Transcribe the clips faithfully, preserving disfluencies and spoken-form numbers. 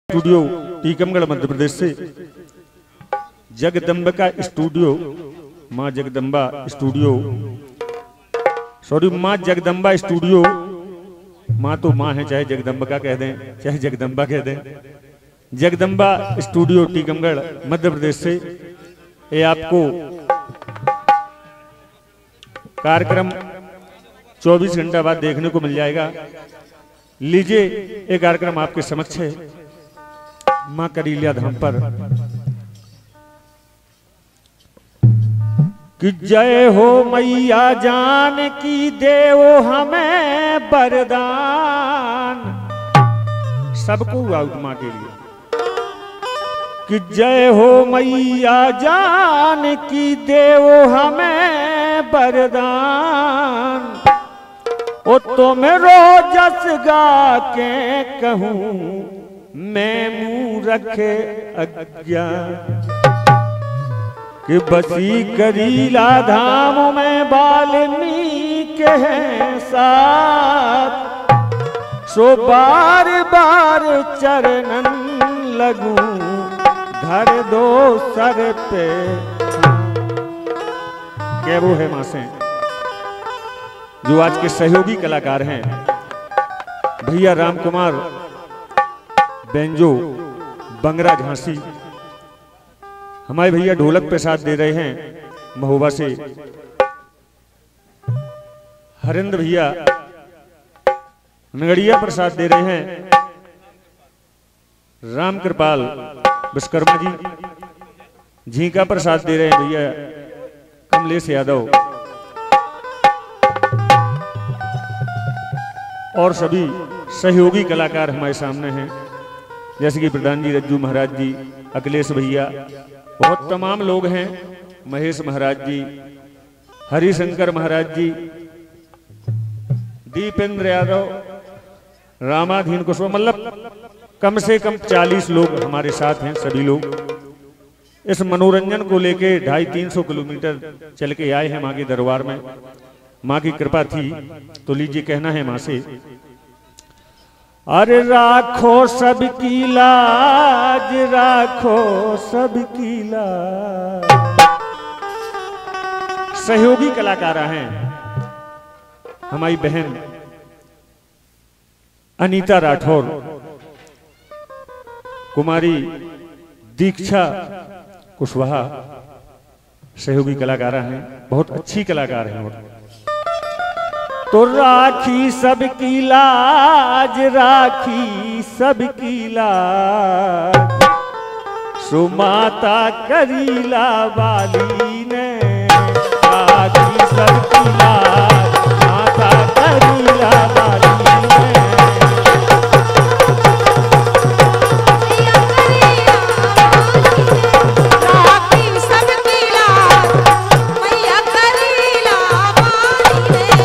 Studio Tikamgarh Madhya Pradesh से Jagdambika studio, माँ Jagdamba studio, sorry माँ जगदम्बा स्टूडियो, माँ तो माँ है, चाहे जगदम्बिका कह दें चाहे जगदम्बा कह दें। जगदम्बा स्टूडियो टीकमगढ़ मध्य प्रदेश से ये आपको कार्यक्रम चौबीस घंटा बाद देखने को मिल जाएगा। लीजिए ये कार्यक्रम आपके समक्ष है माँ करीलिया धाम पर। कि जय हो मैया जान की देव हमें वरदान, सबको आउट माँ के लिए। कि जय हो मैया जान की देव हमें वरदान, ओ तुम रोजस गा के कहूं मैं मुंह रखे अज्ञान। कि बसी करीला धाम में वाल्मीकि हैं साथ, सो बार बार चरणन लगूं धर दो सर पे। क्या वो है मां से जो आज के सहयोगी कलाकार हैं भैया राम कुमार बेंजो बंगरा झांसी, हमारे भैया ढोलक पे साथ दे रहे हैं महोबा से, हरिंद्र भैया नगड़िया पर साथ दे रहे हैं, राम कृपाल विश्वकर्मा जी झींका पर साथ दे रहे हैं भैया कमलेश यादव, और सभी सहयोगी कलाकार हमारे सामने हैं जैसे कि प्रधान जी रज्जू महाराज जी, अखिलेश भैया, बहुत तमाम लोग हैं, महेश महाराज जी, हरिशंकर महाराज जी, दीपेंद्र यादव, रामाधीन कुशवाहा, मतलब कम से कम चालीस लोग हमारे साथ हैं। सभी लोग इस मनोरंजन को लेके ढाई तीन सौ किलोमीटर चल के आए हैं माँ के दरबार में। माँ की कृपा थी तो लीजिए कहना है माँ से। अरे राखो सबकी लाज, राखो सबकी लाज। सहयोगी कलाकार हैं हमारी बहन अनीता राठौर, कुमारी दीक्षा कुशवाहा, सहयोगी कलाकार हैं, बहुत अच्छी कलाकार हैं। तो राखी सबकी लाज, राखी सबकी लाज, सो माता करीला वाली ने राखी सबकी लाज, माता करीला वाली ने। राखी सबकी लाज, मैया करीला वाली ने।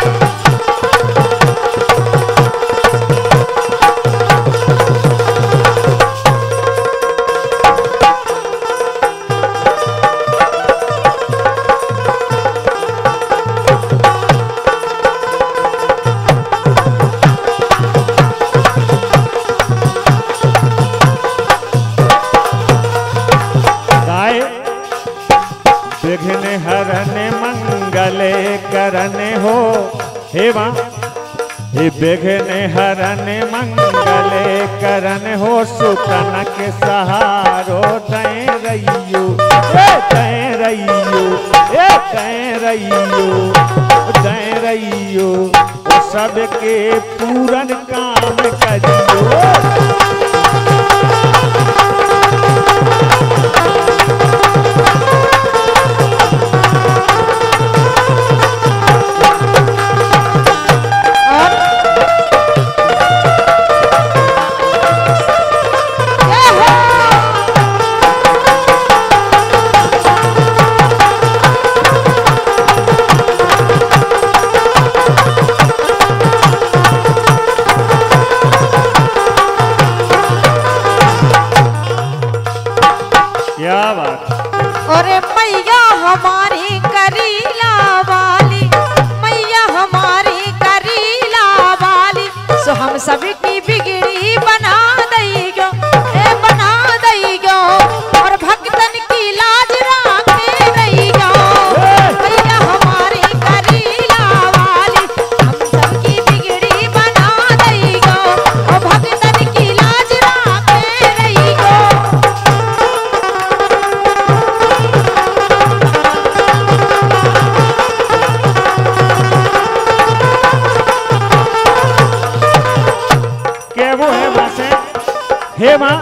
विघ्न हरन मंगले करने हो हे मां, हे विघ्न हरन मंगले करने हो, सुकनक सहारो तय रहियो, तय रहियो, तय रहियो, तय रहियो, सबके पूरन काम करियो। अरे मैया हमारी करीला वाली, मैया हमारी करीला वाली, सो हम सभी की बिगड़ी बना देगा। हे माँ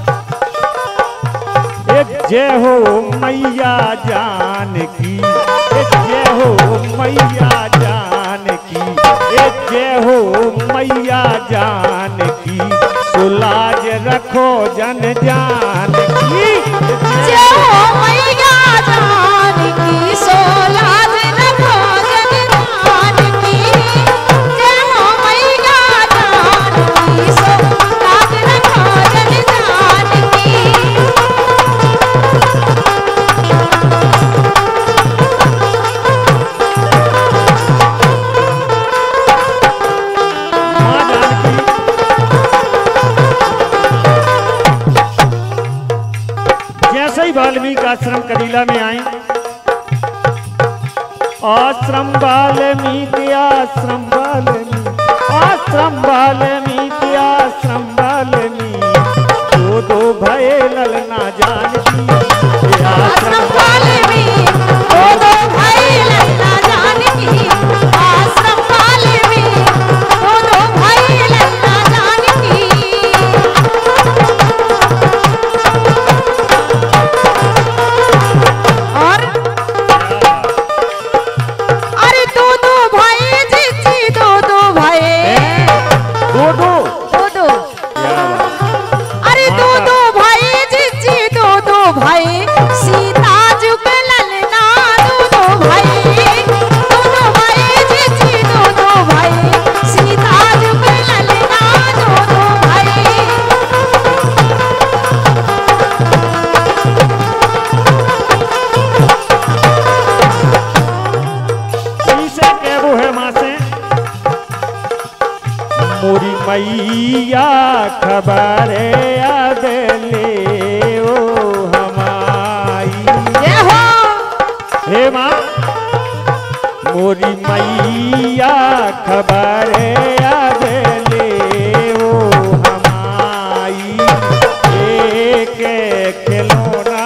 एक जय हो मैया जानकी, एक जय हो मैया जानकी, एक जय हो मैया जानकी, सो लाज रखो जन जानकी। जय हो मैया जानकी, सो लाज रखो जन जानकी। जय हो मैया जानकी, सो लाज रखो जन जानकी। जैसे ही वाल्मीकि आश्रम कबीला में आई, आश्रम वाल्मीकि आश्रम वाल्मीकि आश्रम वाल्मीकि आश्रम वाल्मीकि, दो दो भय ललना जानकी। आश्रम वाल्मीकि दो दो भाई ललना जानकी। आश्रम वाल्मीकि दो दो भाई ललना जानकी। और अरे दो दो भाई जी, दो दो भाई, दो दो दो दो, अरे दो दो भाई जी, दो दो भाई, सीता जुग ललना दो दो भाई। दो दो भाई जी, दो दो भाई, सीता जुग ललना दो दो भाई। इसे कहबो है माँ से, मोरी मैया खबर आदले ओ हमाई। जय हो हे माँ मोरी मैया खबर आदले ओ हमाई, एक खिलौना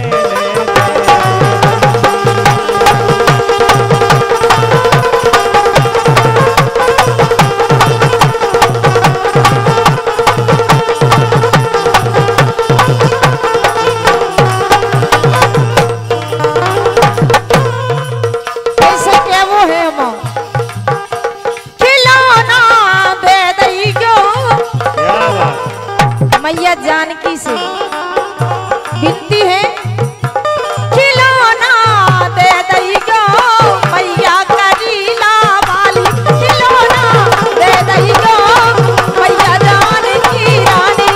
कैसे क्या वो है माँ, खिलौना दे दईयो। क्या बात। मैया जानकी से विनती है, खिलौना दे दईयो मैया करीला वाली। खिलौना दे दईयो मैया जानकी रानी।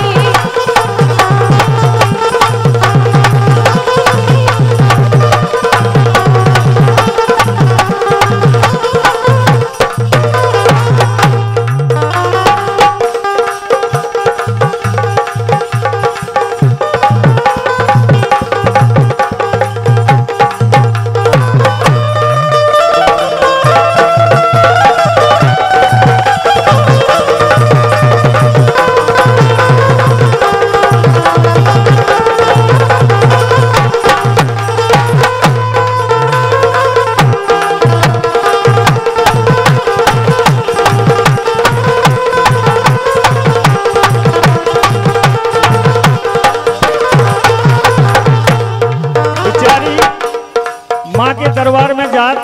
बेचारी माँ के दरबार में जात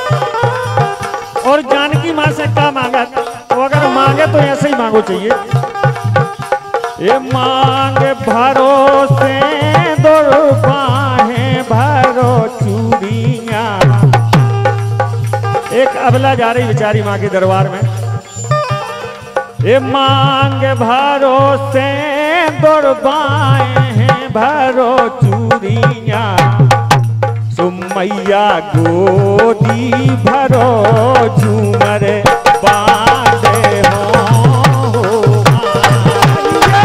और जानकी माँ से क्या मांगत, तो अगर मांगे तो ऐसे ही मांगो चाहिए। ये मांग भरोसे दो बाहें भरो चूड़ियाँ। एक अबला जा रही बेचारी माँ के दरबार में, ये मांग भरोसे दो बाहें भरो चूड़ियाँ, सो मैया गोदी भरो झूमर बांधे हो मैया।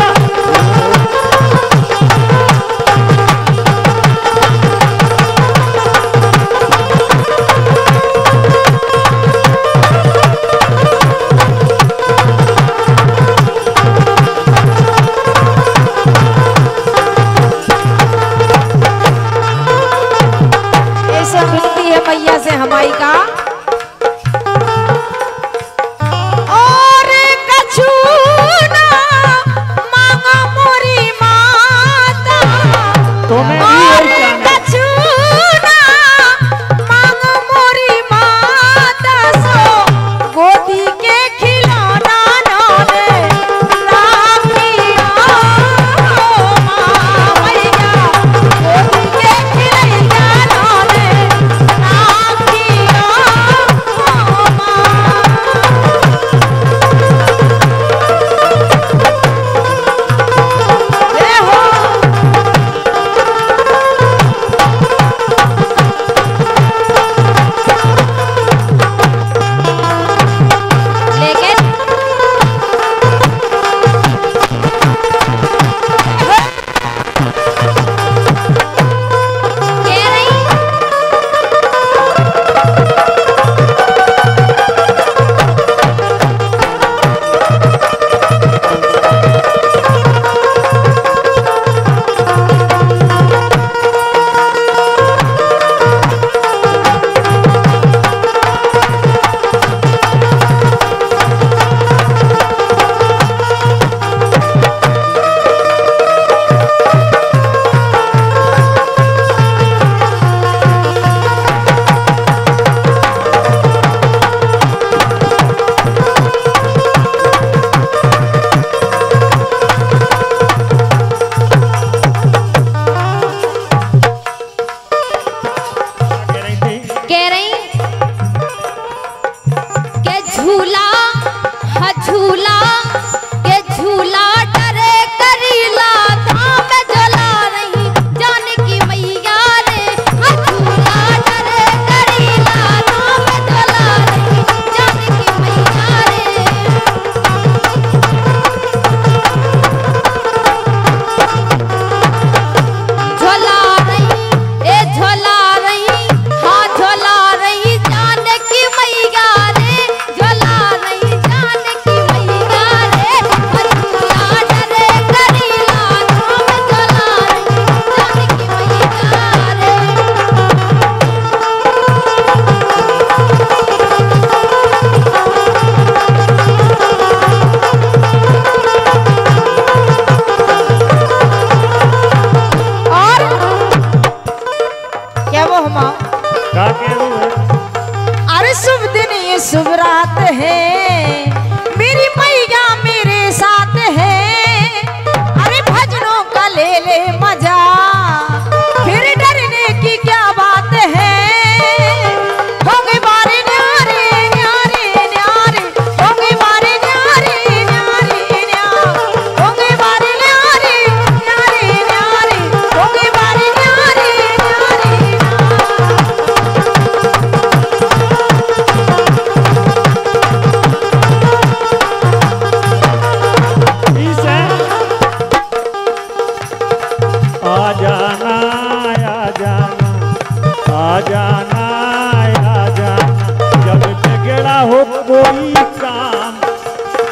ऐसा मिलती है मैया से हमारी का।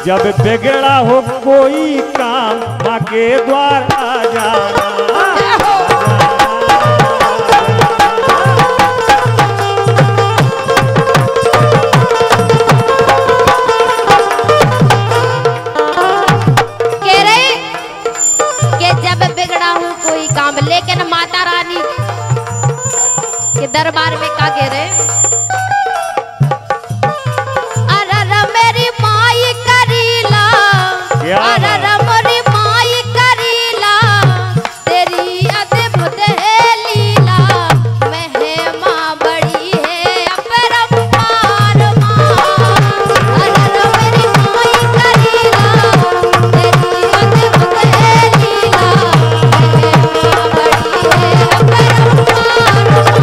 जब बिगड़ा हो कोई काम माँ के द्वार आ जाना। कह रहे कि जब बिगड़ा हूँ कोई काम, लेकिन माता रानी के दरबार में क्या कह रहे? अरे मेरी माई करीला, अरे मोरी माई करीला, तेरी अद्भुत है लीला, महिमा बड़ी है अपरंपार माँ। अरे मेरी माई करीला, तेरी अद्भुत है लीला, महिमा बड़ी है अपरंपार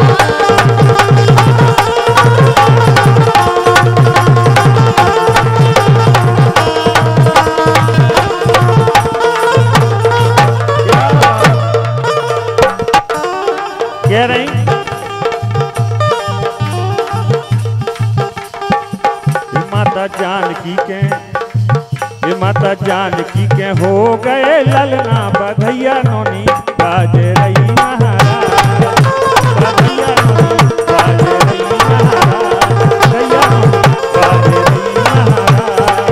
कह रही ये माता जानकी के, ये माता जानकी के हो गए ललना, बधैया नोनी बाज रही महाराज, बधैया नोनी बाज रही महाराज, बधैया नोनी बाज रही महाराज।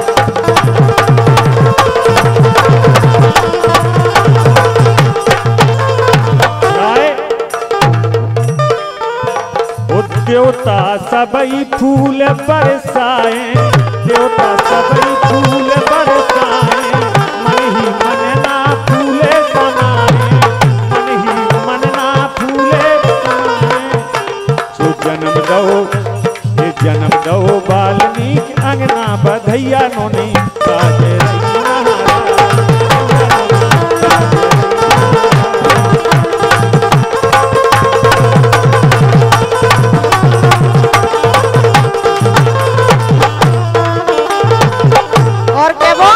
देवता सबई फूल बरसाए, देवता सबई फूल बरसाए, मन ही मन ना फूले बनाए, मन ही मन ना फूले बनाए। सो जन्म दो ये जन्म दो वाल्मीकि अंगना, बधैया नोनी बाज रही महाराज। और के वो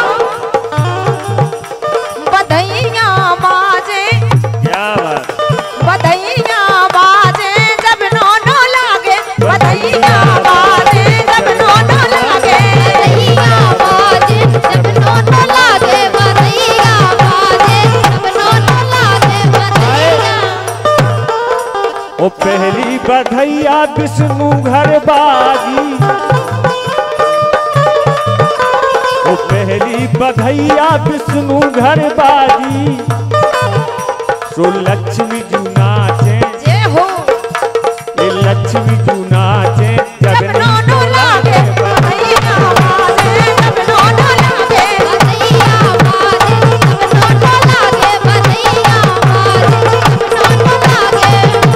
बधैया बाजे, क्या बात, बधैया बाजे जब नोनो लागे, बधैया बाजे जब नोनो लागे, बधैया बाजे जब नोनो लागे, बधैया बाजे जब नोनो लागे, बधैया। ओ पहली बधैया विष्णु घर बाजी, ओ पहली बधैया विष्णु घर बाजी, सो लक्ष्मी जू नाचे, जय हो ये लक्ष्मी जू नाचे जब जब नोनो लागे, बधैया बाजे जब नोनो लागे, बधैया बाजे जब नोनो लागे, बधैया बाजे जब नोनो लागे।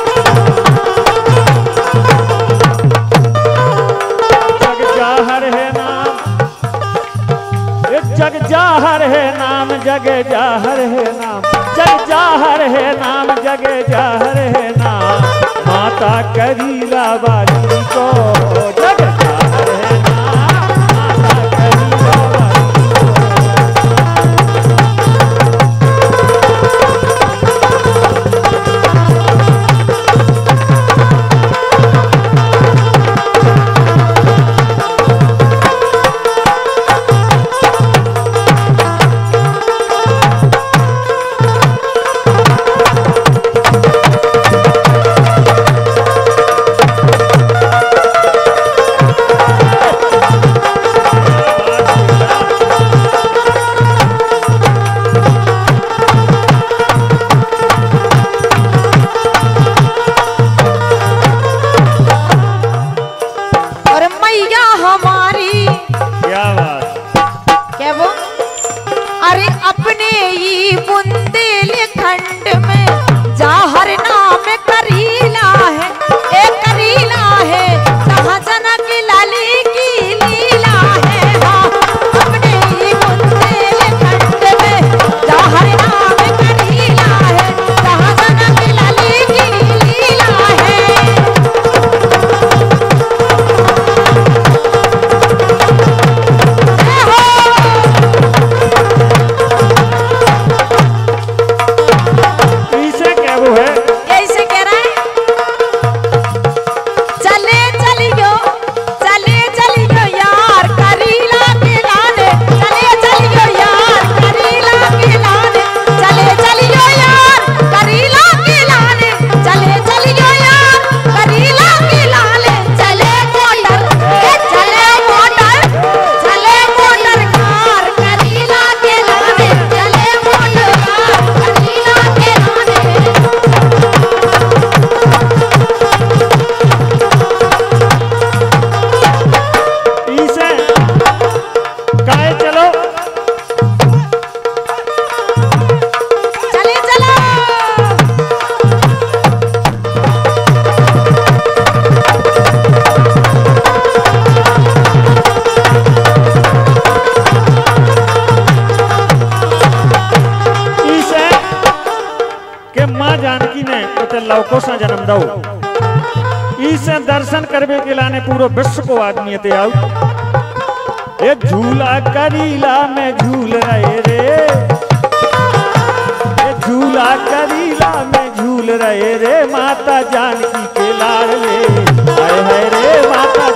जग जाहर है नाम, ये जग जाहर है नाम, जग जाहर है नाम, जग जाहर है नाम, जग जाहर है नाम, माता करीला वाली को जग जाहर है नाम, माता करीला वाली बालकों से जन्म दो इसे दर्शन करवे के लाने पूरे विश्व को आदमी ते आओ ये झूला करीला में झूल रहे रे ये झूला करीला में झूल रहे रे माता जानकी के लाडले हाय हाय रे माता